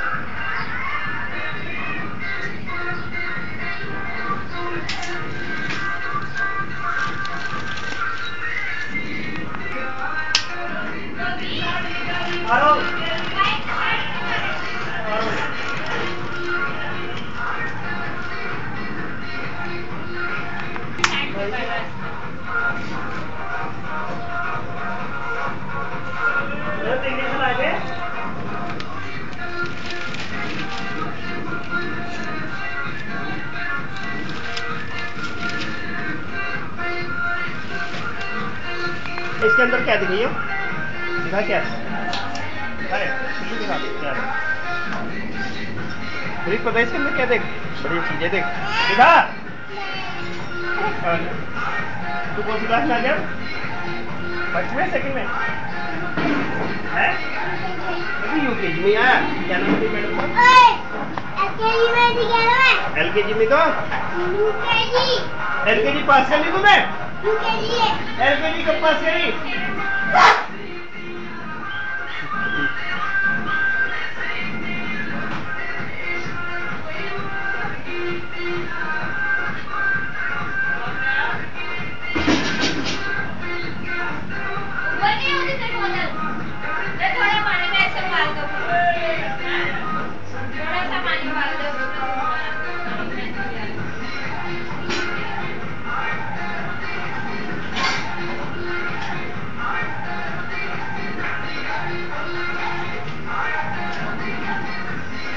इसके अंदर क्या दिखाइए, दिखा क्या है, दिखा क्या है, मुझे पता है इसके अंदर क्या, देख बड़ी चीजें देख, दिखा। तू कौन सी क्लास में आ गया, फर्स्ट में सेकंड में है, अभी यूकेजी में आया, क्या नाम है मैडम का, एलकेजी में तो एलकेजी पास कर ली तुम्हें, एलकेजी कब पास करी।